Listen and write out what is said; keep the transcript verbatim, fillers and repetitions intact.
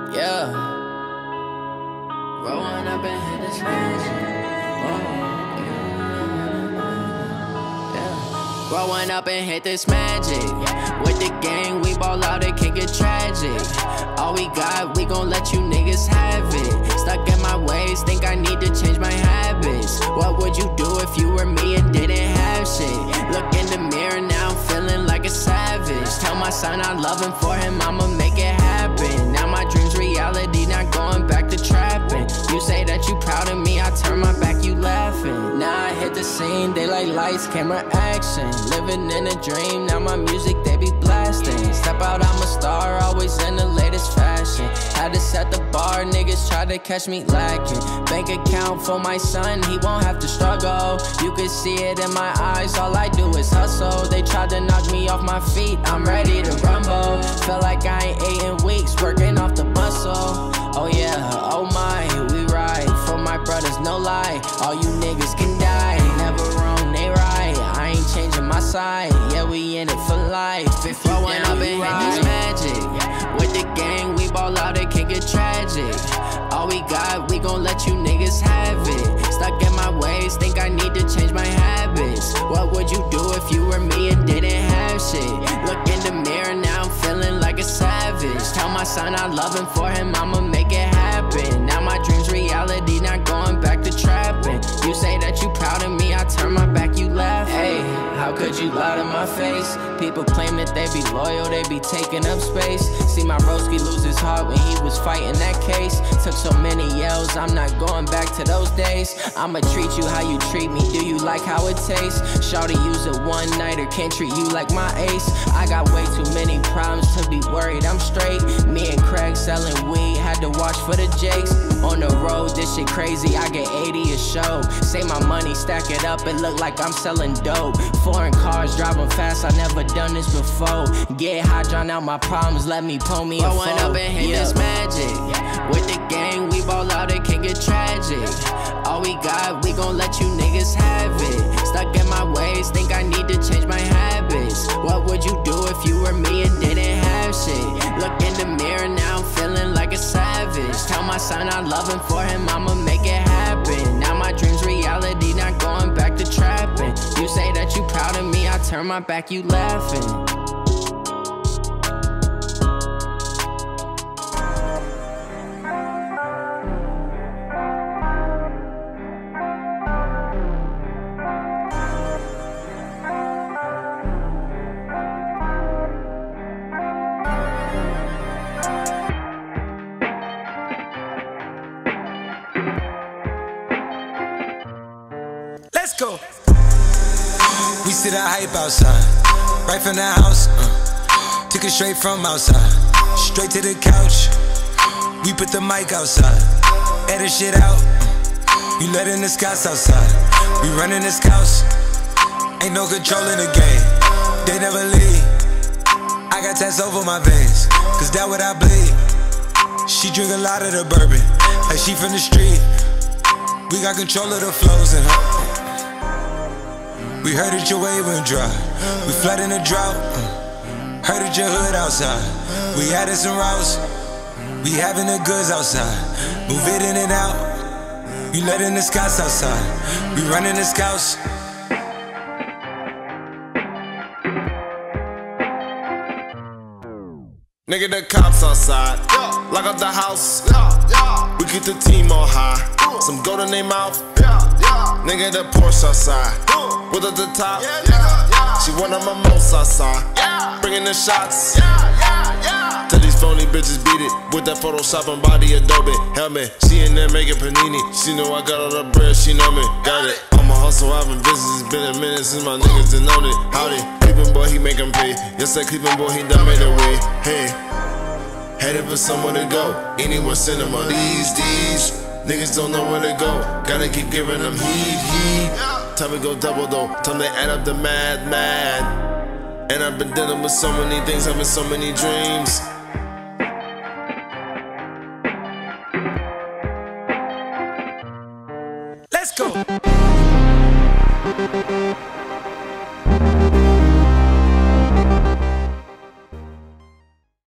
Yeah. Rolling up and hit this magic. Yeah. Growing up and hit this magic. With the gang, we ball out, it can get tragic. All we got, we gon' let you niggas have it. Stuck in my ways, think I need to change my habits. What would you do if you were me and didn't have shit? Look in the mirror, now I'm feeling like a savage. Tell my son I love him, for him I'ma make it happen. Now my dream's reality, not going back to trapping. You say that you proud of me, I turn my back, you laughing. Now I hit the scene, they like lights, camera, action. Living in a dream, now my music they be blasting. Step out, I'm a star, always in the latest fashion. Had to set the bar, niggas try to catch me lacking. Bank account for my son, he won't have to struggle. You can see it in my eyes, all I do is hustle. They tried to knock me off my feet, I'm ready to rumble. Feel like I ain't ate in weeks, working off the muscle. Oh yeah, oh my, we ride for my brothers, no lie. All you niggas can die, never wrong, they right. I ain't changing my side, yeah, we in it for life. If you went up and hit this magic, with the gang, we ball out, it can get tragic. All we got, we gon' let you niggas have it. Stuck in my ways, think I need to change my habits. What would you do if you were me and didn't have shit? Look in the mirror, now I'm feeling like a savage. Tell my son I love him, for him I'ma make it happen. Now my dream's reality, not going back to trapping. You say that you proud of me, I turn my back, you laugh. Hey, how could you lie to my face? People claim that they be loyal, they be taking up space. See my broski lose his heart when he was fighting that case. Took so many yells, I'm not going back to those days. I'ma treat you how you treat me, do you like how it tastes? Shawty use a one-nighter, can't treat you like my ace. I got way too many problems to be worried, I'm straight. Me and Craig selling weed, had to watch for the jakes. On the road, this shit crazy, I get eighty a show. Say my money, stack it up, it look like I'm selling dope. Foreign cars, driving fast, I never done this before. Get high, drown out my problems, let me pull me a phone. Growing up and hit yeah. this magic. With the gang, we ball out, it can get tragic. All we got, we gon' let you niggas have it. Stuck in my ways, think I need to change my habits. What would you do if you were me and didn't have shit? Look in the mirror, now I'm feeling like a savage. Tell my son I love him, for him I'ma make it happen. Now my dream's reality, not going back to trapping. You say that you proud of me, I turn my back, you laughing. Let's go. We see the hype outside, right from the house. Uh, took it straight from outside, straight to the couch. We put the mic outside, edit shit out. Uh, you letting the scouts outside. We running the scouts. Ain't no control in the game. They never leave. I got tats over my veins, cause that what I bleed. She drink a lot of the bourbon, like she from the street. We got control of the flows in her. We heard that your wave went dry. We flood in the drought. uh, Heard that your hood outside. We added some routes. We having the goods outside. Move it in and out. You letting the scouts outside. We running the scouts. Nigga, the cops outside. Lock up the house. We keep the team on high. Some gold in their mouth. Nigga, the Porsche outside. With at the top. She one of my most outside. Bringing the shots. Tell these phony bitches beat it. With that Photoshop and body Adobe. Helmet. She in there making panini. She know I got all the bread. She know me. Got it. I'm a hustle, I've been busy. It's been a minute since my niggas done known it. Howdy. Cleveland boy, he make them pay. Yes, that Cleveland boy, he done made a way. Hey. Headed for somewhere to go. Anywhere cinema. These, these. Niggas don't know where to go. Gotta keep giving them heat, heat. Time to go double though. Time to add up the mad, mad. And I've been dealing with so many things, having so many dreams. Let's go.